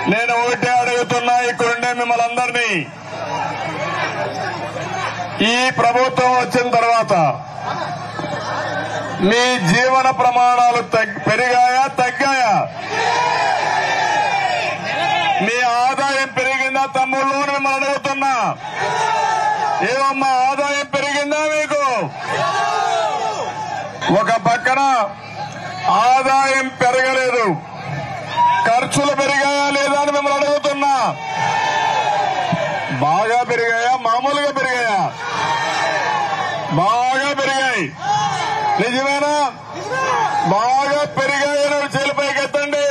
నేను ఒకటే అడుగుతున్నా ఇక్కడుండే మిమ్మల్ని అందరినీ, ఈ ప్రభుత్వం వచ్చిన తర్వాత మీ జీవన ప్రమాణాలు పెరిగాయా తగ్గాయా? మీ ఆదాయం పెరిగిందా తమ్ముళ్ళు? మిమ్మల్ని అడుగుతున్నా, ఏమమ్మా ఆదాయం పెరిగిందా మీకు? ఒక పక్కన ఆదాయం పెరగలేదు, ఖర్చులు పెరిగాయా లేదా అని మిమ్మల్ని అడుగుతున్నా. బాగా పెరిగాయా మామూలుగా పెరిగాయా? బాగా పెరిగాయి. నిజమేనా? బాగా పెరిగాయని చేలిపైకి ఎత్తండి.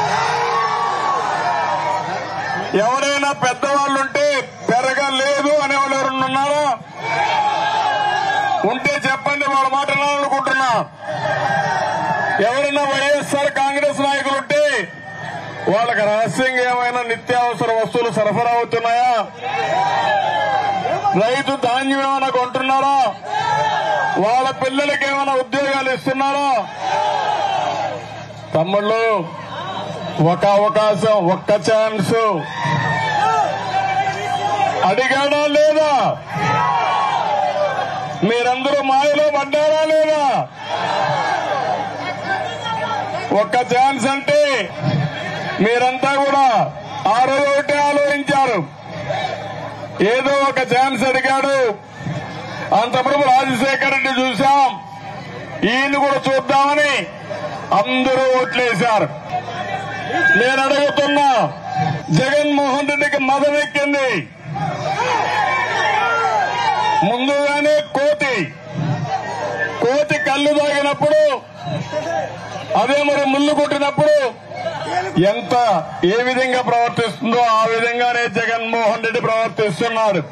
ఎవరైనా పెద్దవాళ్ళుంటే పెరగలేదు అనేవాళ్ళు ఎవరన్నా ఉన్నారా? ఉంటే చెప్పండి, వాళ్ళ మాట వినాలనుకుంటున్నా. ఎవరైనా వైఎస్ఆర్ కాంగ్రెస్ నాయకులుంటే వాళ్ళకి రహస్యంగా ఏమైనా నిత్యావసర వస్తువులు సరఫరా అవుతున్నాయా? రైతు ధాన్యం ఏమైనా కొంటున్నారా? వాళ్ళ పిల్లలకి ఏమైనా ఉద్యోగాలు ఇస్తున్నారా? తమ్ముళ్ళు, ఒక అవకాశం, ఒక్క ఛాన్స్ అడిగాడా లేదా? మీరందరూ మాయలో పడ్డారా లేదా? ఒక్క ఛాన్స్ అంటే మీరంతా కూడా ఆ రోజు ఒకటే ఆలోచించారు, ఏదో ఒక ఛాన్స్ అడిగాడు. అంతప్పుడు రాజశేఖర రెడ్డి చూశాం, ఈయన కూడా చూద్దామని అందరూ ఓట్లేశారు. నేను అడుగుతున్నా, జగన్మోహన్ రెడ్డికి మదం ఎక్కింది. ముందుగానే కోతి కళ్ళు తాగినప్పుడు, అదే మరి ముళ్ళు కొట్టినప్పుడు ఏ విధంగా ప్రవర్తిస్తుందో ఆ విధంగానే జగన్మోహన్ రెడ్డి ప్రవర్తిస్తున్నాడు.